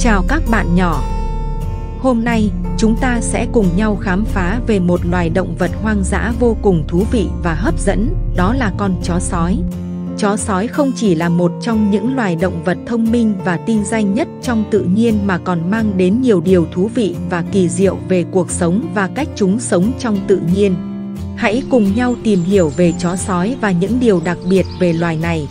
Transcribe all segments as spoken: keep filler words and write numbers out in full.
Chào các bạn nhỏ. Hôm nay, chúng ta sẽ cùng nhau khám phá về một loài động vật hoang dã vô cùng thú vị và hấp dẫn, đó là con chó sói. Chó sói không chỉ là một trong những loài động vật thông minh và tinh danh nhất trong tự nhiên mà còn mang đến nhiều điều thú vị và kỳ diệu về cuộc sống và cách chúng sống trong tự nhiên. Hãy cùng nhau tìm hiểu về chó sói và những điều đặc biệt về loài này.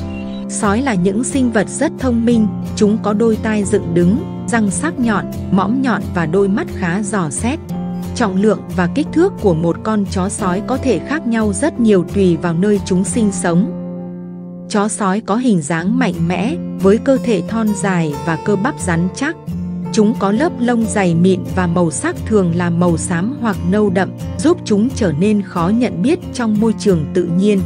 Sói là những sinh vật rất thông minh, chúng có đôi tai dựng đứng, răng sắc nhọn, mõm nhọn và đôi mắt khá dò xét. Trọng lượng và kích thước của một con chó sói có thể khác nhau rất nhiều tùy vào nơi chúng sinh sống. Chó sói có hình dáng mạnh mẽ, với cơ thể thon dài và cơ bắp rắn chắc. Chúng có lớp lông dày mịn và màu sắc thường là màu xám hoặc nâu đậm, giúp chúng trở nên khó nhận biết trong môi trường tự nhiên.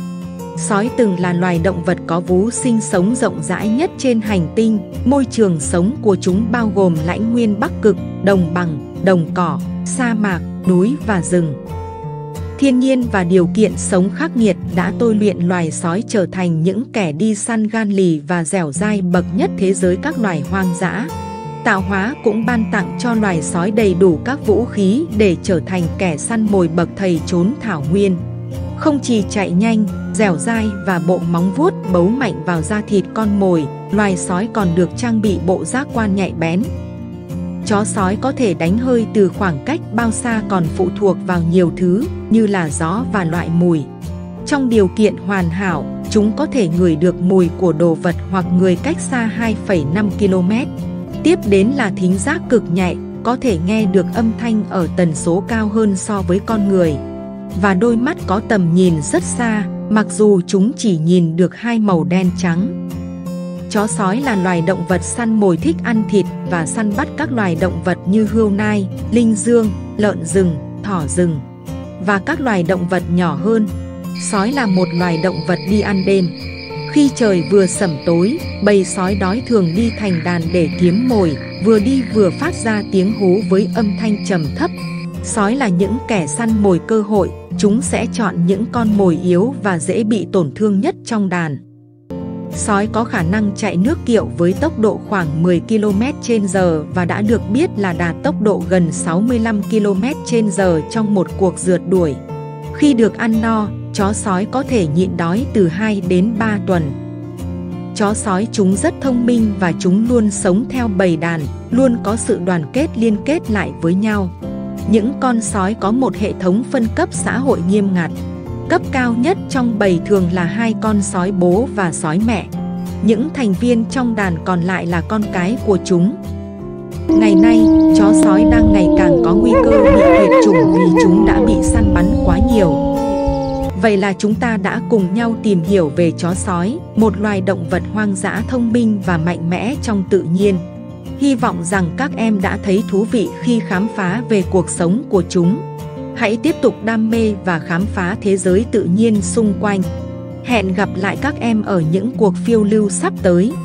Sói từng là loài động vật có vú sinh sống rộng rãi nhất trên hành tinh. Môi trường sống của chúng bao gồm lãnh nguyên Bắc Cực, đồng bằng, đồng cỏ, sa mạc, núi và rừng. Thiên nhiên và điều kiện sống khắc nghiệt đã tôi luyện loài sói trở thành những kẻ đi săn gan lì và dẻo dai bậc nhất thế giới các loài hoang dã. Tạo hóa cũng ban tặng cho loài sói đầy đủ các vũ khí để trở thành kẻ săn mồi bậc thầy trốn thảo nguyên. Không chỉ chạy nhanh, dẻo dai và bộ móng vuốt bấu mạnh vào da thịt con mồi, loài sói còn được trang bị bộ giác quan nhạy bén. Chó sói có thể đánh hơi từ khoảng cách bao xa còn phụ thuộc vào nhiều thứ như là gió và loại mùi. Trong điều kiện hoàn hảo, chúng có thể ngửi được mùi của đồ vật hoặc người cách xa hai phẩy năm ki lô mét. Tiếp đến là thính giác cực nhạy, có thể nghe được âm thanh ở tần số cao hơn so với con người. Và đôi mắt có tầm nhìn rất xa, mặc dù chúng chỉ nhìn được hai màu đen trắng. Chó sói là loài động vật săn mồi thích ăn thịt và săn bắt các loài động vật như hươu nai, linh dương, lợn rừng, thỏ rừng và các loài động vật nhỏ hơn. Sói là một loài động vật đi ăn đêm. Khi trời vừa sẩm tối, bầy sói đói thường đi thành đàn để kiếm mồi, vừa đi vừa phát ra tiếng hú với âm thanh trầm thấp. Sói là những kẻ săn mồi cơ hội, chúng sẽ chọn những con mồi yếu và dễ bị tổn thương nhất trong đàn. Sói có khả năng chạy nước kiệu với tốc độ khoảng mười ki lô mét trên giờ và đã được biết là đạt tốc độ gần sáu mươi lăm ki lô mét trên giờ trong một cuộc rượt đuổi. Khi được ăn no, chó sói có thể nhịn đói từ hai đến ba tuần. Chó sói chúng rất thông minh và chúng luôn sống theo bầy đàn, luôn có sự đoàn kết liên kết lại với nhau. Những con sói có một hệ thống phân cấp xã hội nghiêm ngặt. Cấp cao nhất trong bầy thường là hai con sói bố và sói mẹ. Những thành viên trong đàn còn lại là con cái của chúng. Ngày nay, chó sói đang ngày càng có nguy cơ bị tuyệt chủng vì chúng đã bị săn bắn quá nhiều. Vậy là chúng ta đã cùng nhau tìm hiểu về chó sói, một loài động vật hoang dã thông minh và mạnh mẽ trong tự nhiên. Hy vọng rằng các em đã thấy thú vị khi khám phá về cuộc sống của chúng. Hãy tiếp tục đam mê và khám phá thế giới tự nhiên xung quanh. Hẹn gặp lại các em ở những cuộc phiêu lưu sắp tới.